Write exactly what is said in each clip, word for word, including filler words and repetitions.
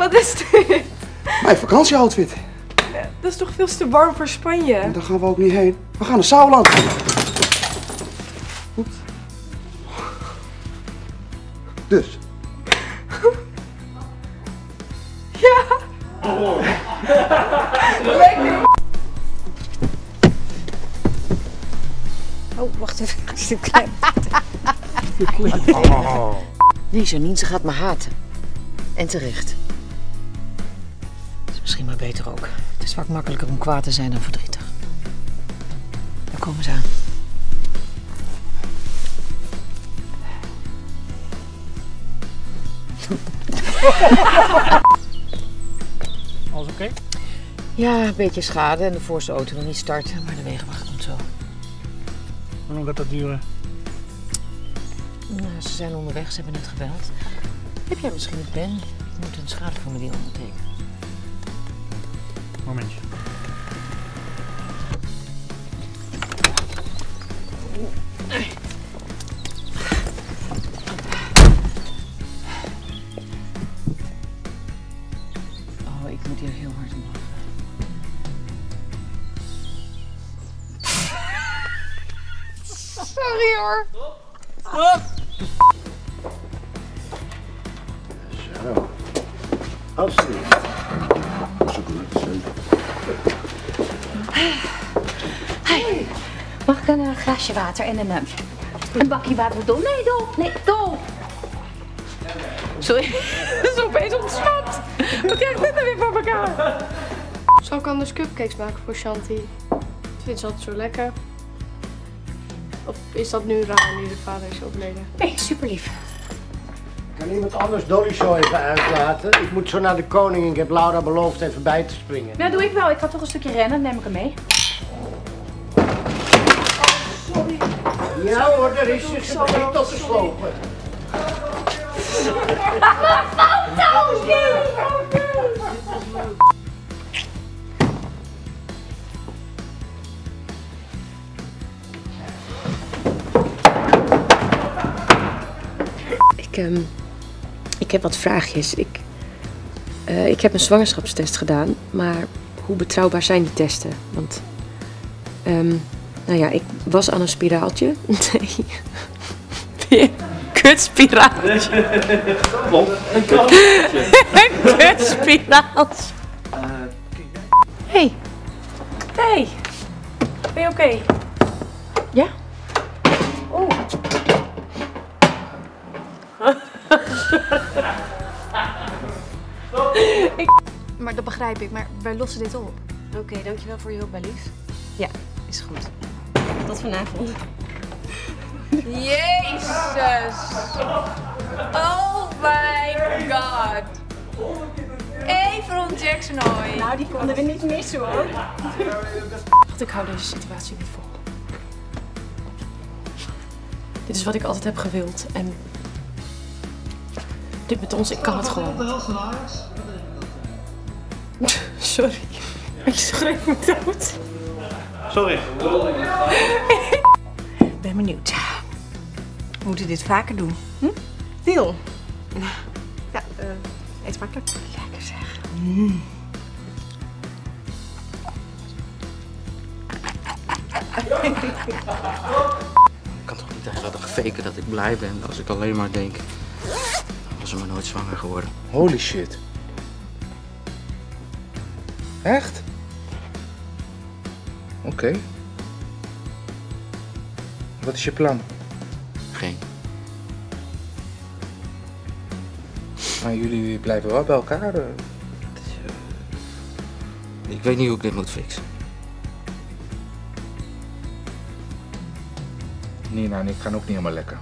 Wat is dit? Mijn vakantieoutfit. Dat is toch veel te warm voor Spanje? En daar gaan we ook niet heen. We gaan naar Sauerland. Goed. Dus. Ja. Oh. Lekker. Oh, wacht even. Ik zit klein. Oh. Nee, Janine, ze gaat me haten. En terecht. Dat is misschien maar beter ook. Het is vaak makkelijker om kwaad te zijn dan verdrietig. Daar komen ze aan. Alles oké? Okay? Ja, een beetje schade en de voorste auto nog niet starten, maar de wegenwacht komt zo. Hoe lang gaat dat duren? Nou, ze zijn onderweg, ze hebben net gebeld. Heb jij misschien een pen? Ik moet een schadeformulier ondertekenen. Momentje. Oh, ik moet hier heel hard om lachen. Sorry hoor. Stop! Zo. Alsjeblieft. Zo goed. Hi. Mag ik een uh, glaasje water en een, uh, een bakje water? Dol? Nee, Dol. Nee, Dol. Sorry, dat is opeens ontsnapt. Wat krijg ik dit nou weer voor elkaar? Zal ik anders cupcakes maken voor Shanti? Ik vind ze altijd zo lekker. Of is dat nu raar, nu de vader is overleden? Nee, super lief. Kan iemand anders Dolly zo even uitlaten? Ik moet zo naar de koning en ik heb Laura beloofd even bij te springen. Nou, doe ik wel. Ik ga toch een stukje rennen, dan neem ik hem mee. Oh, sorry. Ja hoor, daar is ze. Ze begint tot te slopen. Ik, um, ik heb wat vraagjes. Ik, uh, ik heb een zwangerschapstest gedaan, maar hoe betrouwbaar zijn die testen? Want, um, nou ja, ik was aan een spiraaltje. Nee. Kutspiraaltje. Een kutspiraaltje. Een kutspiraaltje. Hey. Hey. Ben je oké? Okay? Ja? Oh. ik... Maar dat begrijp ik, maar wij lossen dit op. Oké, okay, dankjewel voor je hulp, bij lief. Ja, is goed. Tot vanavond. Jezus! Oh my god! Averon Jackson Hoy! Nou, die konden we niet missen hoor. Wacht, ik hou deze situatie niet vol. Dit is wat ik altijd heb gewild en dit met ons, ik kan het gewoon. Sorry, ik schreef me dood. Sorry. Ik ben benieuwd. We moeten dit vaker doen. Hm? Deal. Ja, uh, eet smakelijk. Lekker zeg. Mm. Ik kan toch niet de hele dag faken dat ik blij ben als ik alleen maar denk, was ze maar nooit zwanger geworden. Holy shit. Echt? Oké. Okay. Wat is je plan? Geen. Maar jullie blijven wel bij elkaar. Uh... Ik weet niet hoe ik dit moet fixen. Nina en ik gaan ook niet helemaal lekker.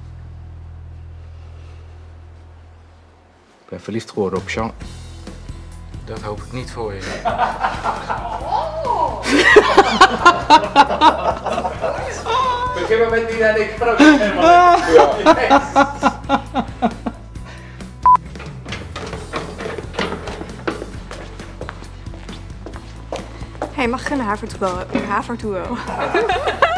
Ik ben verliefd geworden op Jean. Dat hoop ik niet voor je. Begin maar met Nina en ik gaan ook niet helemaal lekker. Hey, mag ik een havertoe? Havertoe.